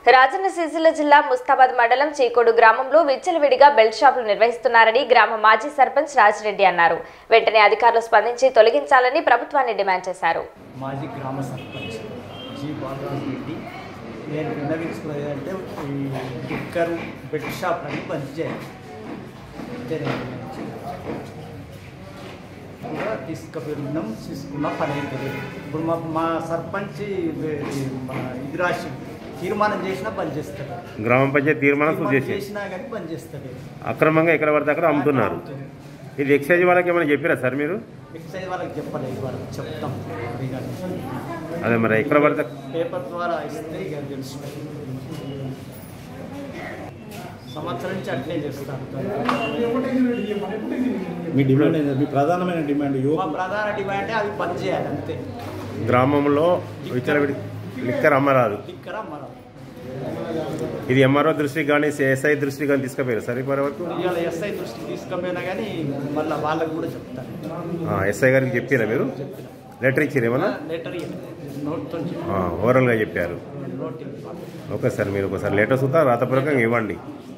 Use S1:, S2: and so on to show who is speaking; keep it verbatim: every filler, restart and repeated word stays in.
S1: రాజన్న సిరిసిల్ల జిల్లా ముస్తాబాద్ మండలం చీకోడు గ్రామంలో విచ్చలవిడిగా బెల్ట్ షాపులు నిర్వహిస్తున్నారని గ్రామ మాజీ సర్పంచ్ రాజిరెడ్డి అన్నారు. వెంటనే అధికారులు స్పందించి తొలగించాలని ప్రభుత్వాన్ని డిమాండ్ చేశారు.
S2: మాజీ గ్రామ సర్పంచ్ జి బాలరాజిరెడ్డి నేను విన్నవించుకున్నది అంటే ఈ టిక్కర్ బెల్ట్ షాప్లని బంద్ చేయాలి. కూడా తీసుకున్నాం తీసుకున్న పని అవుతుంది. ఇప్పుడు మా మా సర్పంచ్ మన ఇది రాసి తీర్మానం చేసినా పనిచేస్తారు.
S3: గ్రామ పంచాయతీ తీర్మానం
S2: చేసినా కానీ పనిచేస్తుంది.
S3: అక్రమంగా ఎక్కడ పడితే అక్కడ అమ్ముతున్నారు. ఇది ఎక్సైజ్ వాళ్ళకి ఏమైనా చెప్పారా సార్ మీరు?
S2: ఎక్సైజ్ వాళ్ళకి చెప్పలేదు, వాళ్ళకి చెప్తాం.
S3: అదే మరి ఎక్కడ పడితే
S2: పేపర్ ద్వారా ఇస్తే ఇక తెలుసు. సంవత్సరం నుంచి అట్లే చేస్తారు.
S4: మీ డిమాండ్ మీ ప్రధానమైన డిమాండ్
S2: మా ప్రధాన డిమాండ్ అవి బంద్ చేయాలి అంతే.
S3: గ్రామంలో విచ్చలవిడి లిక్కర్ అమ్మరాదు.
S2: లిక్కర్ అమ్మరాదు.
S3: ఇది ఎంఆర్ఓ దృష్టికి కానీ ఎస్ఐ దృష్టికి కానీ తీసుకుపోయారు సార్ ఇప్పటి వరకు?
S2: ఇవాళ ఎస్ఐ దృష్టికి తీసుకుపోయినా కానీ మళ్ళీ వాళ్ళకి కూడా చెప్తారు.
S3: ఎస్ఐ గారికి చెప్పారా మీరు? లెటర్ ఇచ్చారు ఏమన్నా?
S2: లెటర్ నోట్తో
S3: ఓవరాల్గా చెప్పారు. ఓకే సార్, మీరు ఒకసారి లెటర్ చూద్దా రాతపూర్వకంగా ఇవ్వండి.